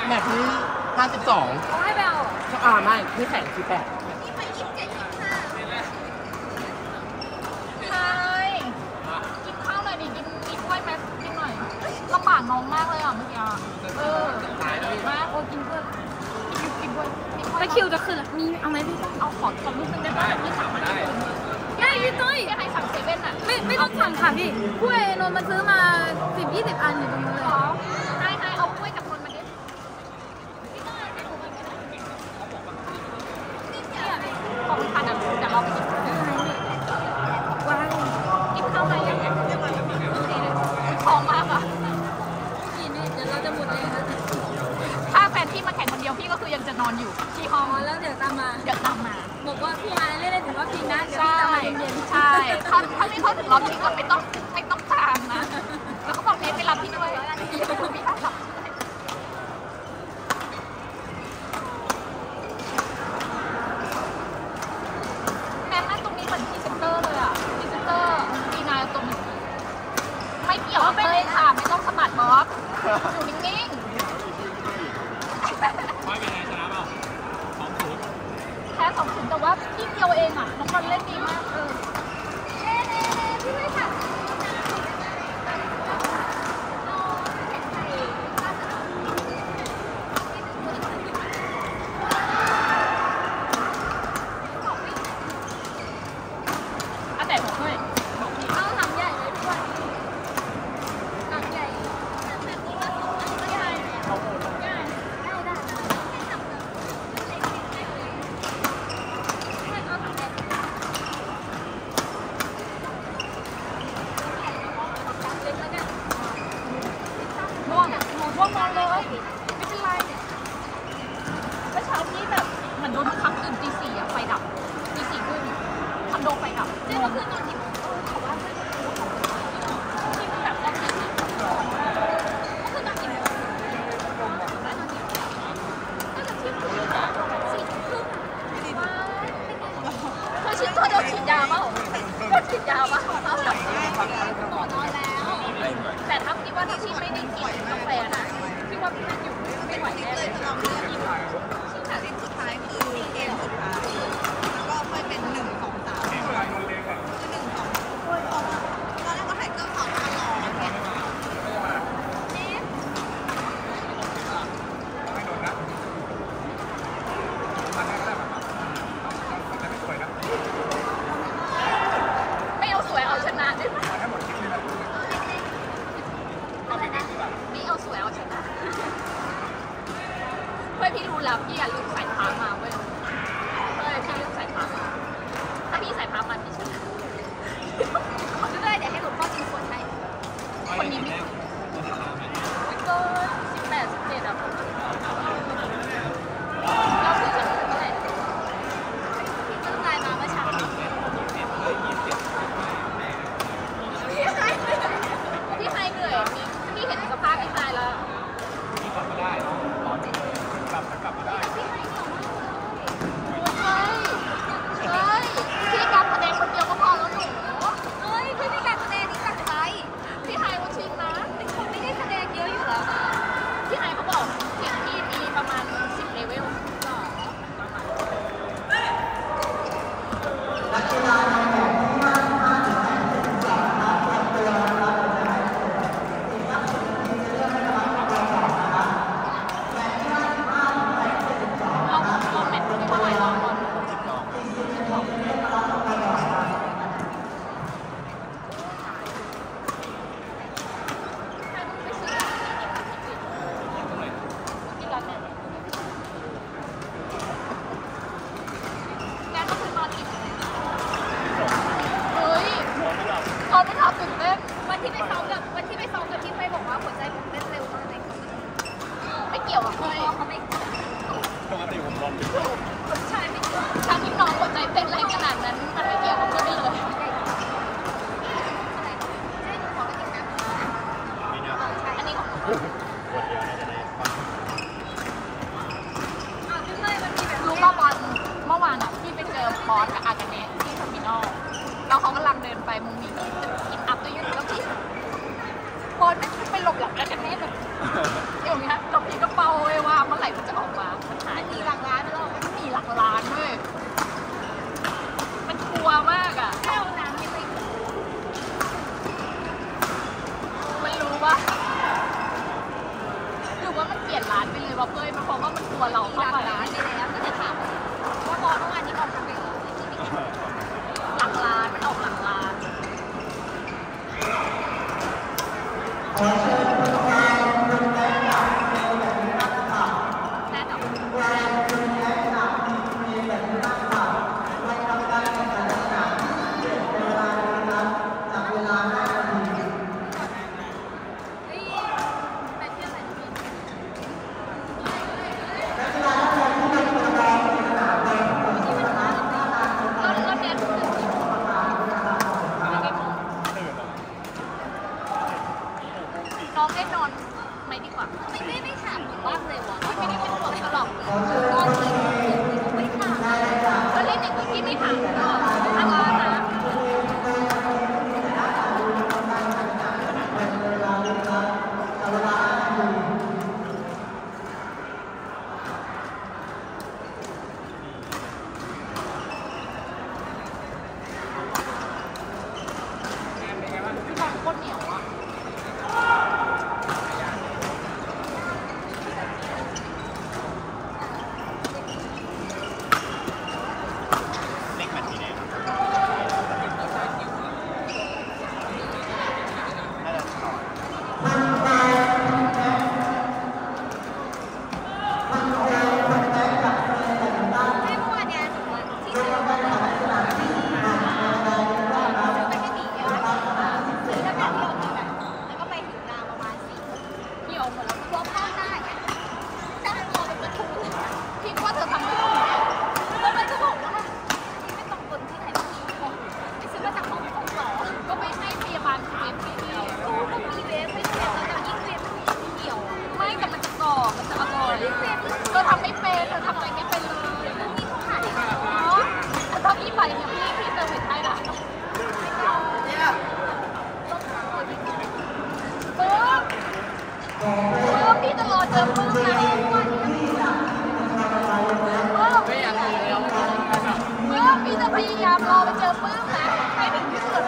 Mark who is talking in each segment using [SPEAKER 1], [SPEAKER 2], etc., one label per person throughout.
[SPEAKER 1] แมตช์ที่52
[SPEAKER 2] เขาให้ไปเอา
[SPEAKER 1] ไม่ที่แข่งที่8
[SPEAKER 2] นี่ไป27 25ใช่กินข้าวหน่อยดิกินกล้วยไหมกินหน่อยลำบากน้องมากเลยอ่ะเมื่อกี้มาโอ้กินเพื่อนกินด้วยแล้วคิวจะขึ้นมีเอาไหมพี่เอาขอลูกนึงได้ไหมพี่สั่งมาได้ได้พี่ต้อยให้สั่งเซเว่นอ่ะไม่ต้องสั่งค่ะพี่กล้วยนนท์มันซื้อมา10-20 อันอยู่ตรงนู้นเลยให้เอากล้วยกับนนท์มาดิของพันอ่ะเดี๋ยวเราไปกินว้าวกินข้าวอะไรยังของมากอ่ะนี่เดี๋ยวเราจะหมดเลยนะถ้าแฟนพี่มาแข่งคนเดียวพี่ก็คือยังจะนอนอยู่ที่ห้องแล้วเดี๋ยวตามมาบอกว่าพี่มาเล่นถึงรอบจริงนะเดี๋ยวพี่ตามมาเย็นๆใช่ถ้าไม่เข้าถึงรอบจริงก็ไม่ต้องตามนะแล้วก็บอกเพชรไปรับพี่ด้วยพี่ต้องขับแม่นั่งตรงนี้เหมือนพรีเซนเตอร์เลยอ่ะพรีเซนเตอร์ปีนายตรงนี้ไม่เกี่ยวเลยค่ะไม่ต้องสมัครบอสอยู่นิ่งๆไม่เป็นไงชนะเปล่า2-0แค่2-0แต่ว่าพี่เดียวเองอ่ะน้องบอลเล่นดีมากพี่ไม่ค่ะแต่ผมด้วยเอาหนังใหญ่เลยด้วยหนังใหญ่ม่วงนอนเลยไม่เป็นไรเมื่อเช้าพี่แบบเหมือนโดนบังคับตื่นตี 4อ่ะไฟดับตี 4 ครึ่งคอนโดไฟดับเจ๊ก็คือนอนที่เขาว่าที่แบบตอนตี 4ก็คือนอนที่ก็จะที่4 ครึ่งเคยฉีดตัวเดียวฉีดยาเปล่าฉีดยาเปล่าหมอนอนแล้วแต่ถ้าพี่ว่าถ้าพี่ไม่ได้กินกาแฟนะพี่ว่าพี่นั่งอยู่ไม่ไหวแน่เลยชิ้นสุดท้ายคือเกมสุดท้ายแล้วก็ค่อยเป็น1 2 3คือ1 2ตอนแรกก็ถ่ายเครื่องเขาตลอดไม่เอาสวยเอาชนะได้ไหมไม่เอาสวยเอาชนะเพื่อพี่รู้แล้วพี่อย่าลืมใส่พามาเว้ยพี่ลืมใส่พามาถ้าพี่ใส่พามาพี่ชนะขอด้วยเดี๋ยวให้หลวงพ่อกินคนให้คนนี้ไม่ก็18 17อ่ะเราคือจะรู้เมื่อไหร่พี่เพิ่งไลน์มาเมื่อเช้าพี่ไฮเหนื่อยพี่เห็นสภาพพี่ไฮแล้วพี่กลับมาได้กลับมาได้พี่ไฮเหนื่อยมากเลยพี่การแสดงคนเดียวก็พอแล้วหนูพี่ไม่การแสดงนี่การใครพี่ไฮเขาชิงนะแต่เขาไม่ได้แสดงเยอะอยู่แล้วพี่ไฮเขาบอกเห็นพี่มีประมาณ10 เลเวลวันที่ไปซ้อมกับพี่เป้บอกว่าหัวใจผมเต้นเร็วมากเลยไม่เกี่ยวอ่ะเขาไม่ปกติผมบอลใช่ไม่ถ้าพี่น้องหัวใจเต้นแรงขนาดนั้นมันไม่เกี่ยวกับเพื่อนเลยอันนี้ของรู้ว่าบอลเมื่อวานอ่ะพี่ไปเจอบอสกับอากาเนะที่เทอร์มินอลแล้วเขากำลังเดินไปมุมนี้กินอัพตัวยืดแล้วพี่บอลไม่ไปหลบหลังอากาเนะแบบอย่างเงี้ยหลบพี่ก็เป่าเลยว่าลี่ยนร้านไปเลยว่าเพื่อนเพราะว่ามันกลัวเราเข้าไปร้านไปแล้วก็จะถามว่าพอเมื่อวานนี้ออกทางไหนหลังร้านมันออกหลังร้านน้องได้นอนไหมดีกว่าไม่ถามบ้างเลยวะไม่ได้เป็นห่วงตลอดเลยนอนเลยไม่ถามก็เล่นอย่างนี้พี่ไม่ถามก็อะไรนะพี่บอลโคตรเหนียวอ่ะเธอทำไม่เป็นเธอทำอะไรไม่เป็นเลยนี่เขาหายถ้าพี่ไปเนี่ยพี่เติมผิดให้ละพี่จะรอเจอปื้มนะ
[SPEAKER 1] ไม่อยากเลยแล้ว
[SPEAKER 2] พี่จะพยายามรอไปเจอปื้มนะให้ถึงที่สุด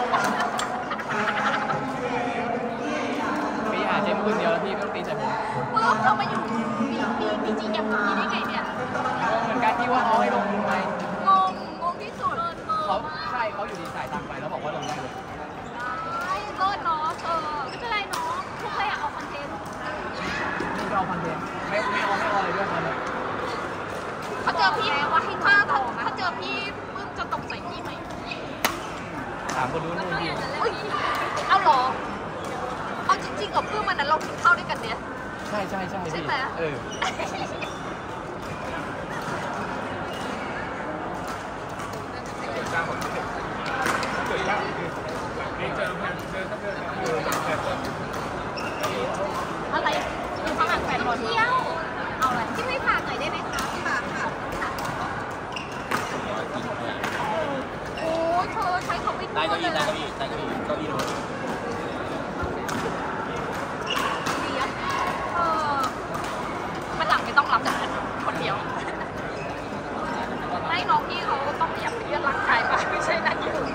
[SPEAKER 1] พี่หาเจมคนเดียวแล้วพี่ไม่ต้องตีใส่ผม
[SPEAKER 2] ปื้มเธอมาอยู่พีจีอย่างนี้ได้ไงเนี่ย
[SPEAKER 1] เหมือนกันที่ว่าเขาให้ลงทุนไหม
[SPEAKER 2] งงที่สุด
[SPEAKER 1] เขาใช่เขาอยู่ดีสายตังไปแล้วบอกว่าลงได้เลย
[SPEAKER 2] เลิศเนาะไม่เป็นไรเนาะพวกเราอยากเอาคอนเทนต์
[SPEAKER 1] ไม่เอาคอนเทนต์ไม่เอาอะไรด้วยกันเลย
[SPEAKER 2] เขาเจอพี่ว่าให้ถ้าเจอพี่ปื้มจะตกใส่พี่ไหม
[SPEAKER 1] ถามคนนู้นนู่นพี่
[SPEAKER 2] เอาหรอเอาจริงๆกับปื้มมันนั้นเราเข้าด้วยกันเนี่ย
[SPEAKER 1] ใช่พี่
[SPEAKER 2] อะไรอยู่ข้างหลังแฟนบอลเที่ยวเอาอะไรที่ไม่ฝากหน่อยได้ไหมคะฝากค่ะโอ้เธอใช้เขาไม่ได้
[SPEAKER 1] เก้าอี้รถ
[SPEAKER 2] มันหลังไม่ต้องรับจากคนเดียวไม่น้องพี่เขาต้องอยากเรียนรักใครป่ะไม่ใช่นักอยู่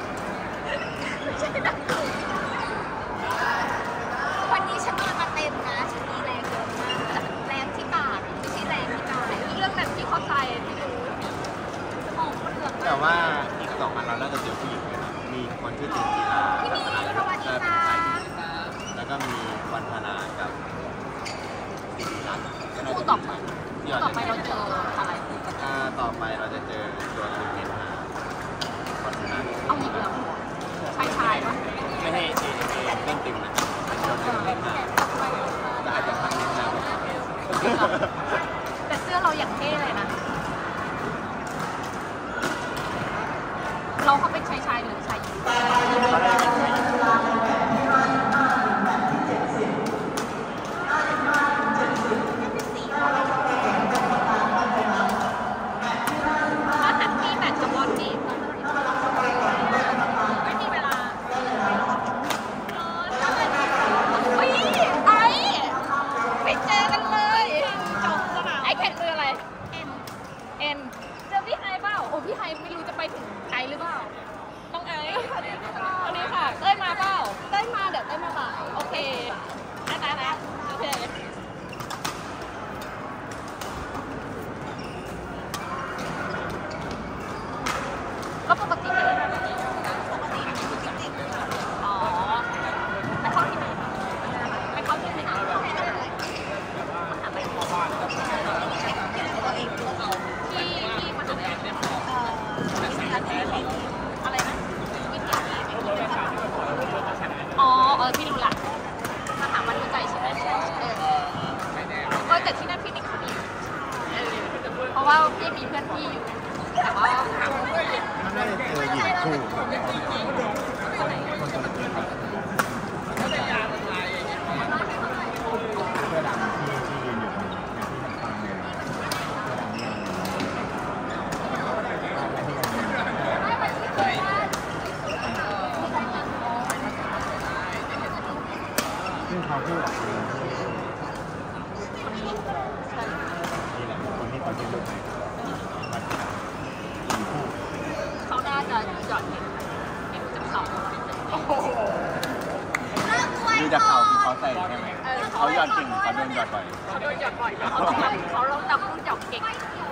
[SPEAKER 2] วันนี้ฉันนอนมาเต็มนะฉันมีแรงเยอะมากแรงที่ปากไม่ใช่แรงที่กายเรื่องแบบที่เข้าใจที่รู้สมองมันเหลือง
[SPEAKER 3] แต่ว่าอีก2 วันเราน่าจะเจอผู้หญิงเลยนะมีคนชื่อจินจีรา
[SPEAKER 2] พี่มีสวัสดีค่ะ
[SPEAKER 3] แล้วก็มีวันธนากับสิริรัตน์
[SPEAKER 2] คู่ต่อไปเราเจออะไร
[SPEAKER 3] ต่อไปเราจะเจอตัวคุณเอ็นนาวันธนา
[SPEAKER 2] เอาอีกแล้วชายปะ
[SPEAKER 3] ไม่ให้เอเต้นตึงนะตัวคุณเอ็นนาแต่อาจจะพักนิดนึง
[SPEAKER 2] แต่เสื้อเราอย่างเท่เลยนะเราเขาเป็นชายหรือชายหญิงพี่ไฮไม่รู้จะไปถึงไอหรือเปล่าต้องไอสวัสดีค่ะเต้ยมาเปล่าเต้ยมาเดี๋ยวเต้ยมาบ่ายโอเคนะโอเคแต่ที่นั่นพี่ไม่คุยเพราะว่าพี่มีเพื่อนพี่อยู่แต่ว่า
[SPEAKER 3] มันน่าจะเจอหญิงคู่เสื้อดำที่ยืนอยู่ตรงนี้ที่ฟังเลยซึ่งเขาพูดนี่แหละคนที่เขาจะดูไป
[SPEAKER 2] เขาน่าจะหยอดเห็นจากเขา
[SPEAKER 3] ดูจากเขาคือเขาใส่ใช่ไหมเขาหยอดเก่งเขาโดนหยอดบ่อย
[SPEAKER 2] เขาโดนหยอดบ่อยเขาลองจำรุ่นหยอดเก่ง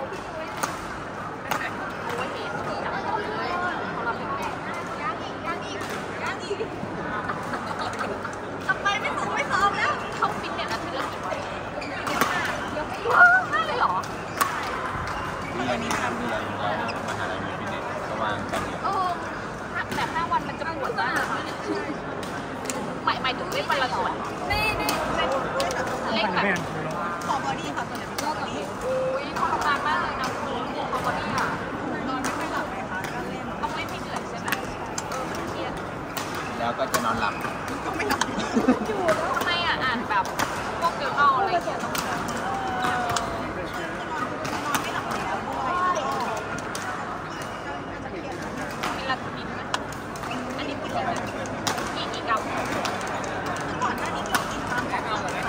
[SPEAKER 2] โอ้ยเห็นจับเลยเขาเราเป็นแม่ทำไมไม่ถูกไม่ซ้อมแล้วเขาฟิตเนสอาทิตย์ละกี่วันได้เลยเหรอ
[SPEAKER 3] เรียนทำเรียนแล้วมหาลัยมีฟิตเนสก็วางกันเนี่ย
[SPEAKER 2] แต่5 วันมันจะปวดมากหมายถึงเล่นวันละส่วนเล่นแบบขอบอดี้ค่ะส่วนใหญ่เป็นขอบอดี้อุ้ยทรมานมากเลยนะคุณขอบอดี้อ่ะนอนไม่ค่อยหลับเลยค่ะก็เล่นต้องเล่นให้เหนื่อยใช่ไหมมันเครียด
[SPEAKER 3] แล้วก็จะนอนหลับ
[SPEAKER 2] ก็ไม่หลับอยู่ทำไมอ่ะอ่านแบบพวกเกี่ยวกับอะไรเงี้ยต้องมีลาตินไหมอันนี้พูดจริงนะกี่กรัมก่อนหน้านี้เรากินตามแบบเอาเลย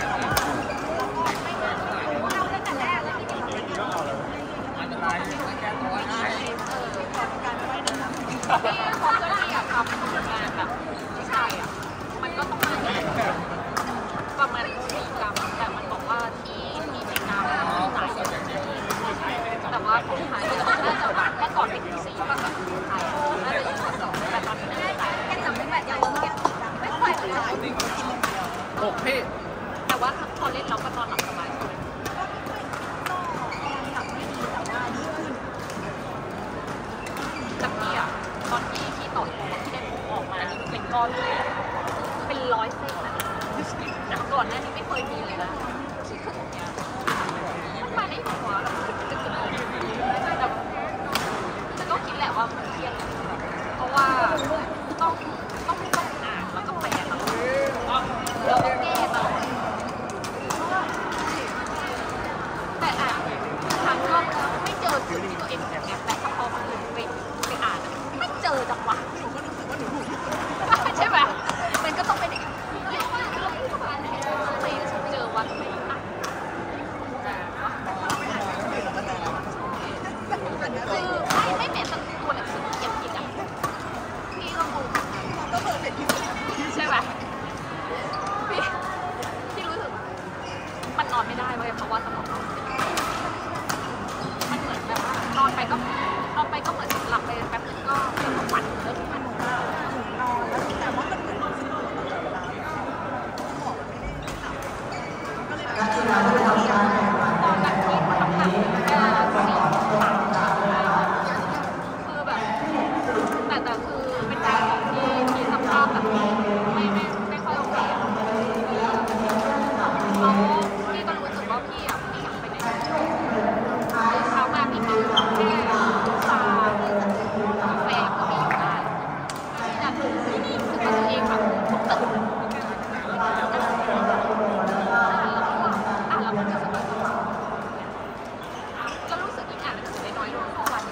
[SPEAKER 2] เราได้แต่แรกแล้วที่นี่เราไม่เอาอันตรายแก้ตัวได้การไว้เดิมที่พอเพื่อนที่อยากทำงานแบบผู้ชายอ่ะมันก็ต้องมาประมาณ4 กรัมแต่มันบอกว่าที่ในกรัมที่ไหนแต่ว่าของไทยน่าจะถ้าก่อนเป็น4ก็แบบไทยน่าจะอยู่2แต่ตอนนี้น่าจะแค่จำไม่แบบยังไม่ค่อยเลย
[SPEAKER 1] 6พี่
[SPEAKER 2] แต่ว่าพอเล่นเราก็นอนหลับสบายใช่ไหมแต่พี่อ่ะตอนที่ต่อยที่ได้ผมออกมานี่มันเป็นก้อนเลยเป็น100 เส้นนะจากก่อนหน้านี้ไม่เคยมีเลยนะที่คือตรงเนี้ยมันมาในหัวแล้วมันตึกแต่ก็คิดแหละว่ามันเครียดเพราะว่าต้องอ่านแล้วก็แปลตลอดแล้วก็แก้ตลอดแต่อ่านทางรอบแล้วไม่เจอสิ่งที่ตัวเองอยากแต่ถ้าพอมันไปอ่านไม่เจอจังหวะหนูก็รู้สึกว่าหนูถูกใช่ไหมมันก็ต้องเป็นอย่างนี้เราพูดประมาณไหนไม่เจอวันไม่อ่านคือไม่เป็นตัวหนังสือเก็บผิดอ่ะพี่ก็งงก็เปิดเสร็จใช่ไหมพี่รู้สึกมันนอนไม่ได้เว้ยเพราะว่าสมองเรามันเหมือนแบบนอนไปก็เหมือนหลับไปแป๊บนึงก็ฝันแล้วทุกวันนอนแล้วแต่ว่ามันเหมือนรู้สึกปวดตลอดเวลาสมองมันไม่ได้หลับก็เลยแบบตอนแบบที่ทำหนักคือแบบแต่คือเป็นการที่สภาพแบบไม่ค่อยโอเคแล้วพี่ก็รู้สึกว่าพี่อ่ะไม่อยากไปไหนเช้ามาพี่กินแค่ชากาแฟก็มีอยู่ได้ที่นั่นรู้สึกว่าตัวเองแบบตื่นแล้วมันรู้สึกแบบก็รู้สึกอีกอย่างนึงคือน้อยลงทุกวัน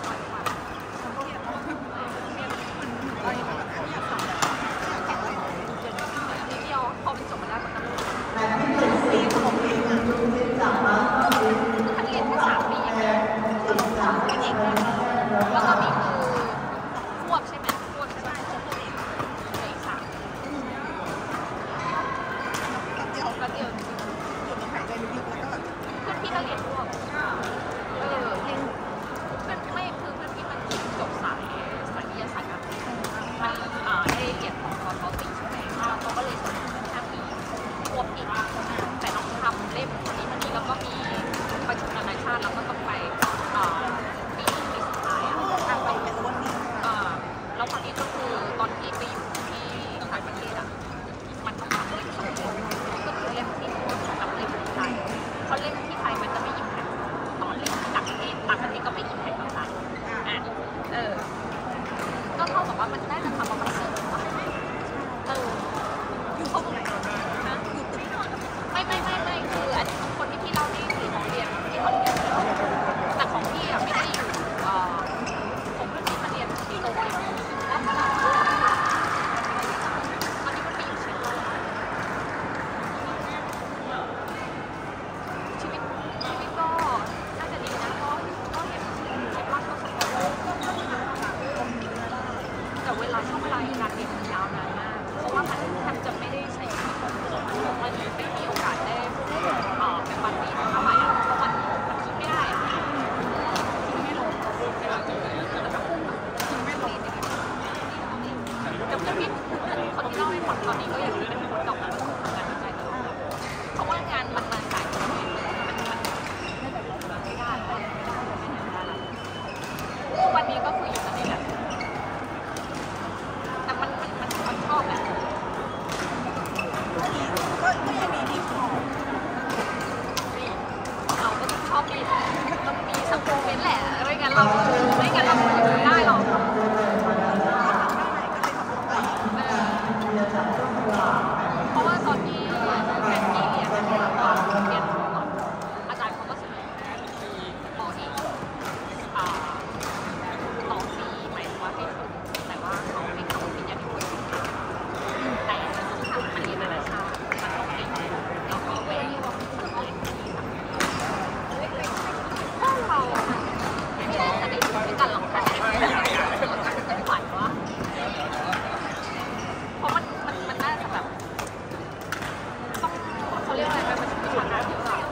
[SPEAKER 2] นิดเดียวพอเป็นจบมาได้ก็ทำเรียนแค่3 ปีเองแล้วก็มีคือควบใช่ไหมควบใช่ไหมใน3ก็เดียวเพื่อนพี่ก็เรียนควบเรียนเพื่อนไม่คือเพื่อนพี่มันจบสายวิทยาศาสตร์การมันได้เรียนของตอนตีใช่ไหมเขาก็เลยสมัคร5 ปีควบอีกแต่น้องทำเล่มนี้แล้วก็มีประชุมนานาชาติแล้วก็ต้องไปปีสุดท้ายไปเป็นวันนี้แล้วตอนนี้ก็คือตอนที่ไปอยู่ที่ต่างประเทศมันต้องทำเล่ม2 เล่มก็คือเล่มที่2กับเล่มที่ไทยเพราะเล่มที่ไทไม่งั้นเราไม่ได้หรอกเพราะว่าตอนที่แอนตี้เรียนอาจารย์เขาก็เสนอปอนี้ต่อปีหมายถึงว่าให้ทุนแต่ว่าเขาไม่ทำปริญญาโทแต่ต้องทำปริญญานานาชาติมันต้องปีแล้วก็เว้นแล้วก็ถ้าเราไม่ได้จะได้อยู่ด้วยกันหรอกค่ะไม่ไหววะเพราะมันน่าจะแบบต้องเขาเรียกอะไรมันมีฐานะเยอะอะ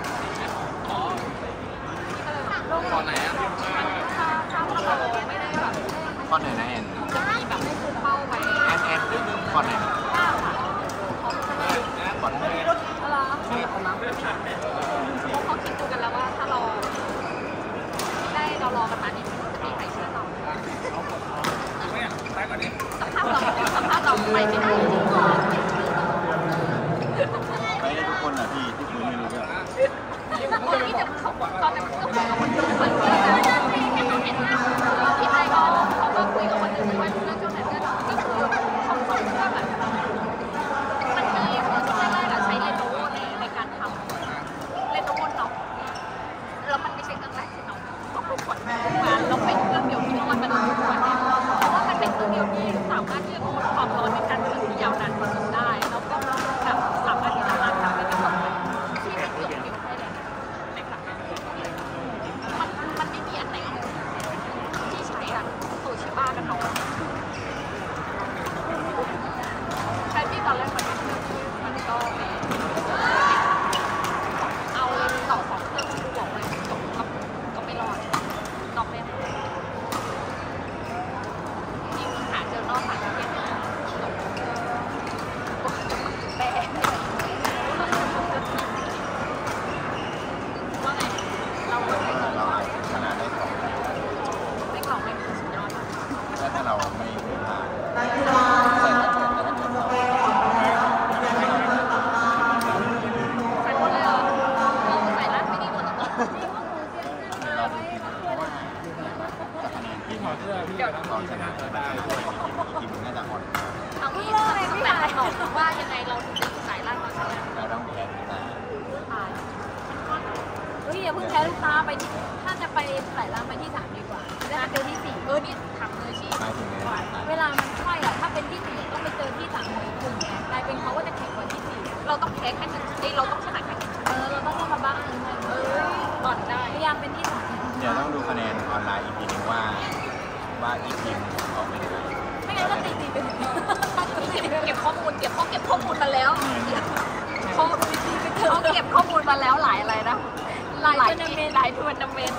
[SPEAKER 1] ตอนไหนอ่ะ
[SPEAKER 2] ถ้าเราไม่ได้แบบ
[SPEAKER 3] ข้อไหนนะแอน
[SPEAKER 2] จะมีแบบเข้าไป
[SPEAKER 3] แอนข้อไหนนะ
[SPEAKER 2] ข้าวค่ะ
[SPEAKER 3] ข้อไหน
[SPEAKER 2] อะไรเขาคิดดูกันแล้วว่าถ้าเราได้เรารอกันมานี่จะมีใครเชื่อเราสภาพเราไปไม่ได้จริงๆก่อน
[SPEAKER 3] ไปได้ทุกคนเหรอพี่ที่คุยไม่รู้เรื่อง
[SPEAKER 2] คนที่จะเขาตอนนั้นก็คุยกับคนอื่นเหมือนกันพี่ไทยเขาก็คุยกับคนอื่นว่าเรื่องเจ้าไหนเรื่องก็คือเขาเชื่อแบบมันมีช่วงแรกๆใช้เรโนโวในการทำเรโนโวเนาะแล้วมันไม่ใช่เครื่องแรกที่เราต้องรู้ผลมาเราเป็นเครื่องเดียวที่มันเป็นรู้ผลเนี่ยเพราะว่ามันเป็นเครื่องเดียวที่สามารถที่จะทนความร้อนในการผลิตที่ยาวนานกว่านี้ได้แล้วก็แบบสามารถที่จะมาทำในระบบที่ไม่เกี่ยวกับได้เลยในครั้งนั้นมันไม่มีอันไหนที่ใช้อะโตชิบ้ากันหรอกใช้ที่ตอนแรกมันก็เอาต่อสองเครื่องบวกเลยจบก็ไม่รอดนอกเล่นยิ่งหาเจอนอกต่างประเทศจบแต่ว่าไงเรา
[SPEAKER 3] ชนะได้2
[SPEAKER 2] ไม่กล่องไม่คือสุดยอด
[SPEAKER 3] แล้วถ้าเราไม่ผ่านใส่ตั้งแต่แล้วถ้าเรา
[SPEAKER 2] ใส่หมดเลยเหรอเราใส่ร้านไม่ดีหมดหรอ
[SPEAKER 3] เราจะคะแนนทีมตอนชนะทีมน่าจะอ่อน
[SPEAKER 2] เอางี้ต้องแบบบอกว่ายังไงเราถึงจะสายล่างเราชนะ
[SPEAKER 3] เราต้องแพ้ตา
[SPEAKER 2] ตายเฮ้ยอย่าเพิ่งแพ้ลูกตาไปที่ถ้าจะไปสายล่างไปที่3ดีกว่าจะไปที่4นี่ทำเลยชีพ
[SPEAKER 3] หมายถึงไง
[SPEAKER 2] เวลามันใช่อะถ้าเป็นที่4ต้องไปเจอที่3ของกลุ่มไงกลายเป็นเขาว่าจะแข่งกว่าที่4เราต้องแพ้แค่1เราต้องชนะแค่เราต้องทำบ้างก่อนได้พยายามเป็นที่3
[SPEAKER 3] เดี๋ยวต้องดูคะแนนออนไลน์อีกทีนึงว่าอีกทีมออกเป็นยังไง
[SPEAKER 2] ไม่งั้นก็ตีไปเก็บข้อมูลมาแล้วเขาเก็บข้อมูลมาแล้วหลายอะไรนะหลายทัวร์นาเมนต์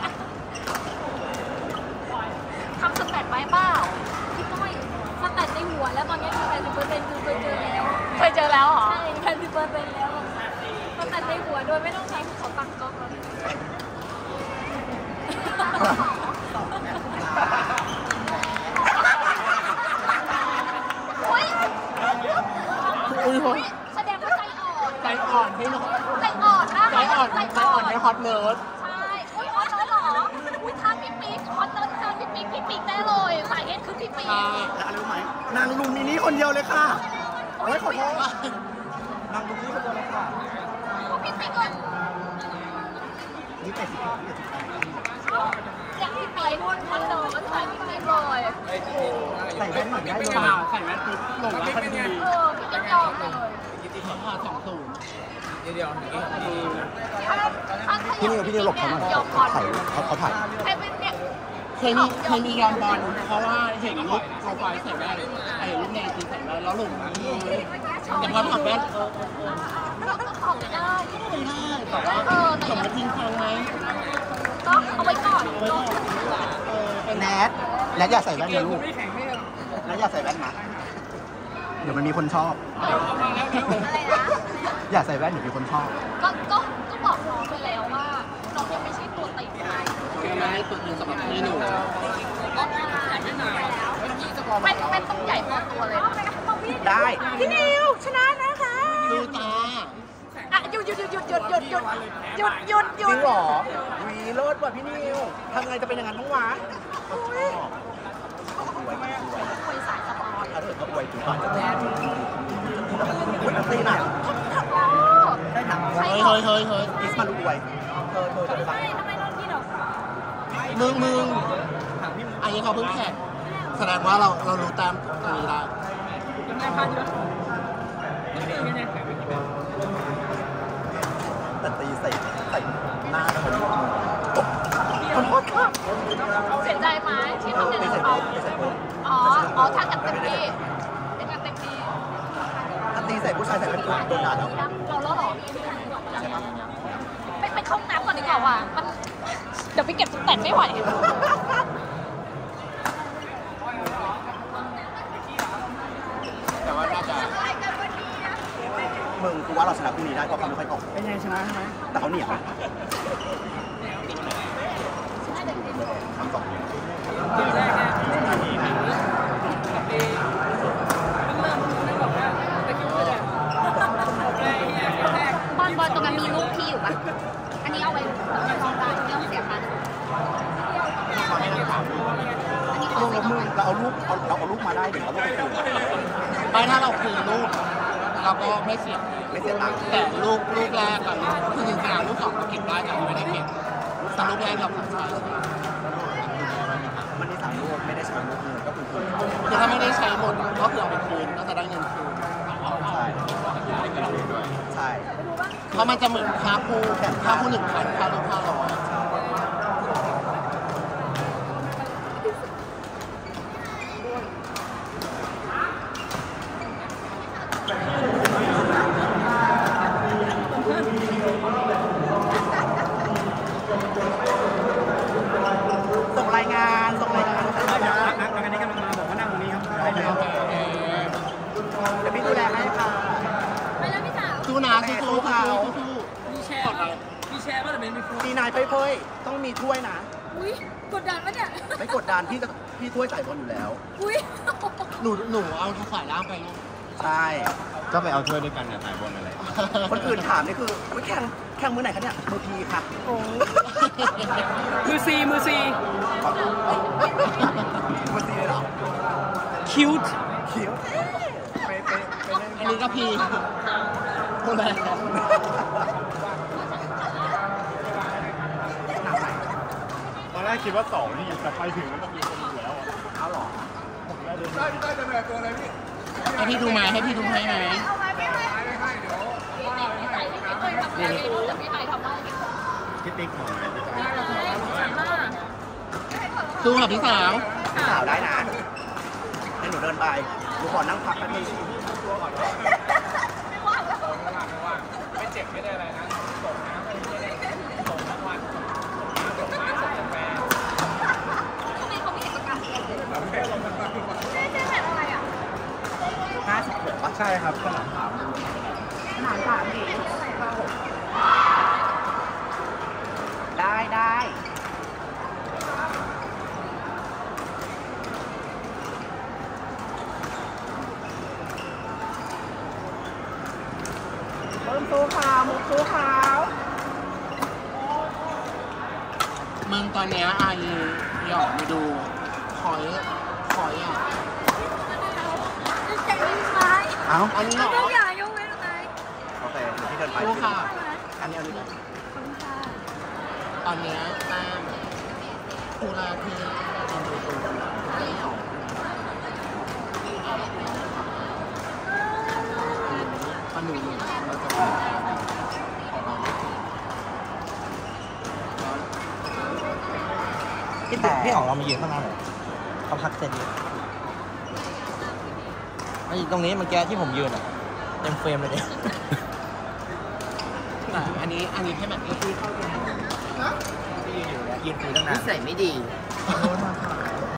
[SPEAKER 2] ทำสแตทไว้เปล่าพี่ต้อยสแตทในหัวแล้วตอนนี้80%คือเคยเจอแล้วเหรอใช่80%แล้วสแตทในหัวโดยไม่ต้องใช้เขาตั้งกล้องแล้วแสดงว่าใจอ่อนพี่น้องใจอ่อน
[SPEAKER 1] ไม่ฮอตเนิร์ด
[SPEAKER 2] ใช่ฮอตเนิร์ดเหรอถ้าพี่ปิ๊กฮอตเนิร์ดเจอพี่ปิ๊กได้เลยสาเหตุคือพี่ปิ๊ก
[SPEAKER 1] อะไรรู้ไหมนางลุงนี่คนเดียวเลยค่ะโอ้ยขอโทษนางลุงนี่คนเดียวเลยค่ะ
[SPEAKER 2] พี่ปิ๊กเลย
[SPEAKER 1] นี่80
[SPEAKER 2] อย่างพี่ปิ๊กฮอตเนิร์ดใส่พี่ปิ๊กเลย
[SPEAKER 1] ใส่แว่นหน่อยได้เลยใส่แว่นคือหลงรักทันที
[SPEAKER 2] พี่ปิ๊กยอมเลย
[SPEAKER 1] เดี๋ยว
[SPEAKER 3] พี่นิวหลบเขาหน่อยเขาถ่าย
[SPEAKER 2] ใครเป็นเนี่ย
[SPEAKER 1] เคยมียอมบอลเพราะว่าเห็นรูปโปรไฟล์ใส่แว่นรูปในทีใส่แว่นแล้วหลงแต่พอถอดแว่น
[SPEAKER 2] ก็ขอไม่ได้
[SPEAKER 1] แต่ว่าสมมติทิ้งทางไหม
[SPEAKER 2] ก็เอาไว้ก่อน
[SPEAKER 3] แนทอย่าใส่แว่นนะลูกแนทอย่าใส่แว่นนะเดี๋ยวมันมีคนชอบ
[SPEAKER 2] อะไรนะ
[SPEAKER 3] อย่าใส่แว่นเดี๋ยวมีคนชอบ
[SPEAKER 2] ก็บอกน้องไปแล้วว่าน้องยังไม่ใช่ตัวติดได้
[SPEAKER 1] ไม่ให้ตัวนึงสำหรับพี่หนู
[SPEAKER 2] เป็นต้องใหญ่พอตัวเลย
[SPEAKER 3] ได้
[SPEAKER 2] พี่นิวชนะนะคะ
[SPEAKER 1] ดูตา
[SPEAKER 2] อยู่
[SPEAKER 3] จริงเหรอวีเลิศว่ะพี่นิวทำไงจะเป็นอย่างนั้นทั้งวะอวย
[SPEAKER 2] คุยสายสปอร์ต
[SPEAKER 3] ถ้าเกิดเขาอวยถึงบ้านจะแน่ตีหนักได้หนัก
[SPEAKER 1] เฮ้ย
[SPEAKER 3] อิสมันอวยเธอจะฟัง
[SPEAKER 2] ทำไมโดนพี่ดอก
[SPEAKER 1] มึงอันนี้เขาเพิ่งแข่งแสดงว่าเรารู้ตามตรงนี้ได้
[SPEAKER 3] แต่ตีใส่หน้าคน
[SPEAKER 2] เสียใจไหมที่ทำอย่าง
[SPEAKER 3] ตี
[SPEAKER 2] นั้น
[SPEAKER 3] ใส่
[SPEAKER 2] เขา
[SPEAKER 3] ตีใส่โป๊ะ
[SPEAKER 2] อ๋อทางกันเต็มที่เป็นกันเต็มที่
[SPEAKER 3] ถ้าตีใส่ผู้ชายใส่เป็นโดนด่าแล้ว
[SPEAKER 2] เราล้อหรอ
[SPEAKER 3] ใช่ไหม
[SPEAKER 2] ไปเข้าน้ำก่อนดีกว่าว่ะมันเดี๋ยวไปเก็บแต่ไม่ไหว
[SPEAKER 1] แต่ว่าน่าจะ
[SPEAKER 3] มึงกูว่าเราชนะคู่นี้ได้เพราะเขาไม่ค่อยออก
[SPEAKER 1] เป็นไงชนะใช่ไหม
[SPEAKER 3] แต่เขาเหนียวทำสอง
[SPEAKER 2] บอลตรงนั้นมีรูปพี่อยู่ปะอันนี้เอาไว้ลองได้ไม่ต้องเสียค่าอันนี้ขอ
[SPEAKER 3] ลูก
[SPEAKER 2] ไม่
[SPEAKER 3] เรา
[SPEAKER 2] ต้อง
[SPEAKER 3] เราเอาลูกมาได้เดี๋ยวเราลูกไปคืน
[SPEAKER 1] ไม่ถ้าเราคืนลูกเราก็ไม่เสีย
[SPEAKER 3] ไม่เสียตังค์
[SPEAKER 1] แต่ลูกแรกกับคือจริงๆลูกสองเราเก็บได้แต่ไม่ได้เก็บแต่ลูกแรกเราใช้
[SPEAKER 3] มันนี่3 ลูกไม่ได้ใช้ลูกนึงก็คือคืน
[SPEAKER 1] คือถ้าไม่ได้ใช้หมดก็คือเอาไปคืนก็จะได้เงินคืน
[SPEAKER 3] ใช่
[SPEAKER 1] เพราะมันจะเหมือนค่าคู่1,000ค่าลูก500
[SPEAKER 3] ส่งรายงาน
[SPEAKER 4] นักนี้กำลังมาบอกว่านั่งตรงนี้ครับได้เลย
[SPEAKER 3] เดี๋ยวพี่ดูแลให้ค่ะ
[SPEAKER 2] ไปแล้วพี่สาว
[SPEAKER 1] สู้นะสู้
[SPEAKER 4] มีแชร์ป่ะมีแชร์ป่ะแต่ไม่มีฟู
[SPEAKER 3] ตีนายเพ่ยๆต้องมีถ้วยนะ
[SPEAKER 2] อุ้ยกดดันปะเนี่ย
[SPEAKER 3] ไม่กดดันพี่ถ้วยใส่บอลอยู่แล้ว
[SPEAKER 2] อุ้ย
[SPEAKER 1] หนูเอาฝ่ายล่างไปลูก
[SPEAKER 3] ใช่
[SPEAKER 4] ก็ไปเอาถ้วยด้วยกันนะถ่ายบนอะไร
[SPEAKER 3] คนอื่นถามนี่คืออุ๊ยแข่งมือไหนคะเนี่ยมือพีค่ะ
[SPEAKER 4] มือซี
[SPEAKER 3] มือซีเลยเหรอ
[SPEAKER 4] คิวต์
[SPEAKER 3] คิ้วไปเล่น
[SPEAKER 1] อันนี้ก็พีพูดอะไร
[SPEAKER 4] ตอนแรกคิดว่า2นี่แต่ไปถึงแล้วมันมีคนอยู่แล้ว
[SPEAKER 3] เอาหรอ
[SPEAKER 1] ให้พี่ดูไหมให้พี่ดูให้ไหม
[SPEAKER 2] เอาไว้ไม่ให้พี่ไทยไม่เคยทำอะไรเลยแต่พี่ไทยทำได้
[SPEAKER 4] พี่ติ๊กหน่อย
[SPEAKER 1] สู้กับพี่สาว
[SPEAKER 3] พี่สาวได้นะให้หนูเดินไปหนูขอนั่งพักแป๊บนึง
[SPEAKER 2] ไม่ว่างแล้ว
[SPEAKER 4] ไม่เจ็บไม่ได้อะไรนะส่งน้ำไม่ได้ส่งทั้งวันส่งไม้ส่งกาแฟ
[SPEAKER 2] ทำไมเขาไม่เห็นประกาศเลยเจ๊แผ่นอะไรอ่ะ
[SPEAKER 3] 50
[SPEAKER 4] ใช่ครับขนาดถาม
[SPEAKER 3] ได้เริ่มสู้ขาวมุกสู้ขาว
[SPEAKER 1] มึงตอนเนี้ยอายีหยอกไปดูคอยอ่ะ
[SPEAKER 2] ใจดีไหม
[SPEAKER 3] เอ้า
[SPEAKER 1] อันนี้หรอ
[SPEAKER 2] ต้องอย่ายกเว้นอะไร
[SPEAKER 3] โอเคเดี๋ยวพี่เดินไป
[SPEAKER 1] สู้ค่ะ
[SPEAKER 3] อันนี้เอาดีกว่า
[SPEAKER 2] ขอบคุณค่ะ
[SPEAKER 1] ตอนเนี้ยแต้มคู่แรกที่อินโดตูได้สองปนุนเราจะเป็นของเรา
[SPEAKER 5] พี่อ๋องเรามายืนข้างหน้าหน่อยเขาพักเสร็จอยู่ไอ้ตรงนี้เมื่อกี้ที่ผมยืนอ่ะเต็มเฟรมเลยเนี่ย
[SPEAKER 1] แต่อันนี้ให้แบบที่เข้า
[SPEAKER 5] ยืนคุยตั้งนาน
[SPEAKER 1] ใส่ไม่ดี